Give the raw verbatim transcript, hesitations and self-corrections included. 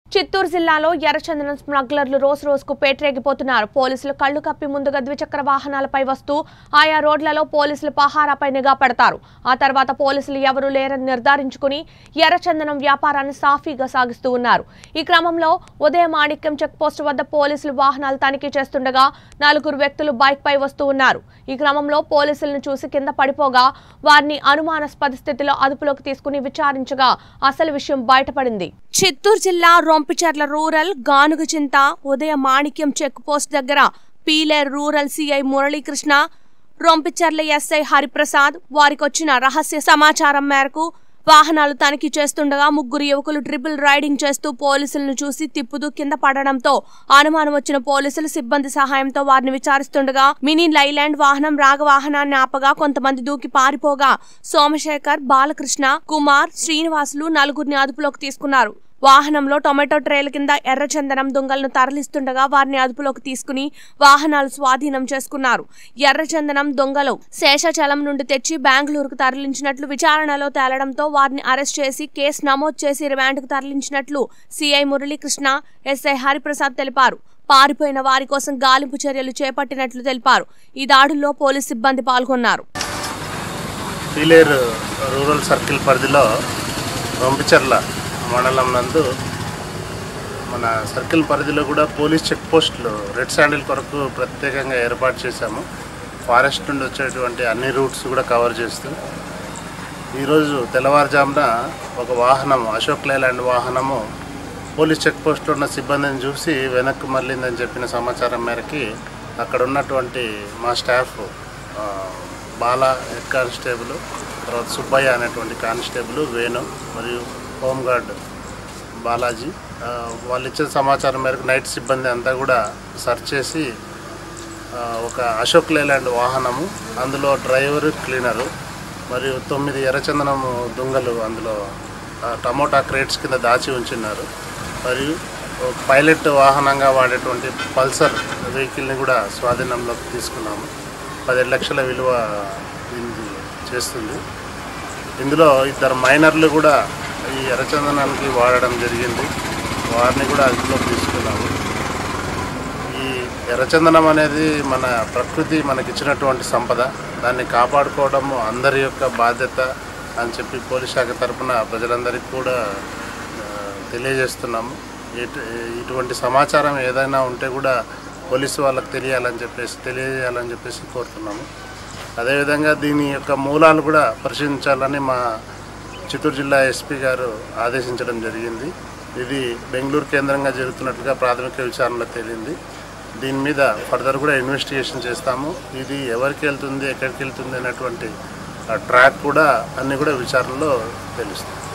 చిత్తూరు జిల్లాలో ఎర్రచందనం స్మగ్లర్లు రోజు రోజుకు పేటరేగిపోతున్నారు. పోలీసులు కళ్లు కప్పి ముందుగా ద్విచక్ర వాహనాలపై వస్తూ ఆయా రోడ్లలో పోలీసులు పహారాపై నిఘా పెడతారు. ఆ తర్వాత పోలీసులు ఎవరూ లేరని నిర్ధారించుకుని ఎర్రచందనం వ్యాపారాన్ని సాఫీగా సాగిస్తూ ఉన్నారు. ఈ క్రమంలో ఉదయం మాణిక్యం చెక్ పోస్ట్ వద్ద పోలీసులు వాహనాలు తనిఖీ చేస్తుండగా నలుగురు వ్యక్తులు బైక్ పై వస్తూ ఉన్నారు. ఈ క్రమంలో పోలీసులను చూసి కింద పడిపోగా వారిని అనుమానాస్పద స్థితిలో అదుపులోకి తీసుకుని విచారించగా అసలు విషయం బయటపడింది. చిత్తూరు జిల్లా Rompicherla rural Ganugachinta Udaya Manikyam check post దగ్గర Pileru rural CI Muralikrishna, Rompicherla SI Hariprasad వారికొచ్చిన రహస్య సమాచారం మేరకు వాహనాలు తనిఖీ చేస్తుండగా ముగ్గురు యువకులు ట్రిపుల్ రైడింగ్ చేస్తూ పోలీసులను చూసి తిప్పుతూ కింద పడడంతో అనుమానం వచ్చిన పోలీసులు సిబ్బంది సహాయంతో వారిని విచారిస్తుండగా మినీ లైలాండ్ వాహనం రాగవాహనాన్ని ఆపగా కొంతమంది దూకి పారిపోగా సోమశేఖర్, బాలకృష్ణ, కుమార్, శ్రీనివాసులు నలుగురిని అదుపులోకి తీసుకున్నారు. వాహనంలో టొమాటో ట్రేల కింద ఎర్రచందనం దొంగలను తరలిస్తుండగా వారిని అదుపులోకి తీసుకుని వాహనాలు స్వాధీనం చేసుకున్నారు. ఎర్రచందనం దొంగలు శేషాచలం నుండి తెచ్చి బెంగళూరుకు తరలించినట్లు విచారణలో తేలడంతో వారిని అరెస్ట్ చేసి కేసు నమోదు చేసి రిమాండ్కు తరలించినట్లు సిఐ మురళీకృష్ణ, ఎస్ఐ హరిప్రసాద్ తెలిపారు. పారిపోయిన వారి కోసం గాలింపు చర్యలు చేపట్టినట్లు తెలిపారు. ఈ దాడుల్లో పోలీసు సిబ్బంది పాల్గొన్నారు. రూరల్ సర్కిల్ పరిధిలో రొంపిచెర్ల మండలం నందు మన సర్కిల్ పరిధిలో కూడా పోలీస్ చెక్ పోస్టులు రెడ్ శాండిల్ కొరకు ప్రత్యేకంగా ఏర్పాటు చేశాము. ఫారెస్ట్ నుండి వచ్చేటువంటి అన్ని రూట్స్ కూడా కవర్ చేస్తూ ఈరోజు తెల్లవారుజామున ఒక వాహనం అశోక్ లేలాండ్ వాహనము పోలీస్ చెక్ పోస్ట్లో ఉన్న సిబ్బందిని చూసి వెనక్కి మళ్ళిందని చెప్పిన సమాచారం మేరకి అక్కడ ఉన్నటువంటి మా స్టాఫ్ బాలా హెడ్ కానిస్టేబుల్, తర్వాత సుబ్బయ్య అనేటువంటి కానిస్టేబుల్, వేణు మరియు హోంగార్డ్ బాలాజీ వాళ్ళు ఇచ్చిన సమాచారం మేరకు నైట్ సిబ్బంది అంతా కూడా సెర్చ్ చేసి ఒక అశోక్ లేలాండ్ వాహనము, అందులో డ్రైవరు, క్లీనరు మరియు తొమ్మిది ఎర్రచందనము దొంగలు అందులో టమోటా క్రేట్స్ కింద దాచి ఉంచున్నారు. మరియు పైలట్ వాహనంగా వాడేటువంటి పల్సర్ వెహికల్ని కూడా స్వాధీనంలోకి తీసుకున్నాము. పదిహేడు లక్షల విలువ దీనికి చేస్తుంది. ఇందులో ఇద్దరు మైనర్లు కూడా ఈ ఎర్రచందనానికి వాడడం జరిగింది. వారిని కూడా అదుపులోకి తీసుకున్నాము. ఈ ఎర్రచందనం అనేది మన ప్రకృతి మనకిచ్చినటువంటి సంపద, దాన్ని కాపాడుకోవడం అందరి యొక్క బాధ్యత అని చెప్పి పోలీస్ శాఖ తరఫున ప్రజలందరికీ కూడా తెలియజేస్తున్నాము. ఇటువంటి సమాచారం ఏదైనా ఉంటే కూడా పోలీసు వాళ్ళకి తెలియాలని చెప్పేసి తెలియజేయాలని చెప్పేసి కోరుతున్నాము. అదేవిధంగా దీని యొక్క మూలాలు కూడా పరిశీలించాలని మా చిత్తూరు జిల్లా ఎస్పీ గారు ఆదేశించడం జరిగింది. ఇది బెంగళూరు కేంద్రంగా జరుగుతున్నట్లుగా ప్రాథమిక విచారణలో తేలింది. దీని మీద ఫర్దర్ కూడా ఇన్వెస్టిగేషన్ చేస్తాము. ఇది ఎవరికి వెళ్తుంది, ఎక్కడికి వెళ్తుంది అనేటువంటి ట్రాక్ కూడా అన్నీ కూడా విచారణలో తెలుస్తుంది.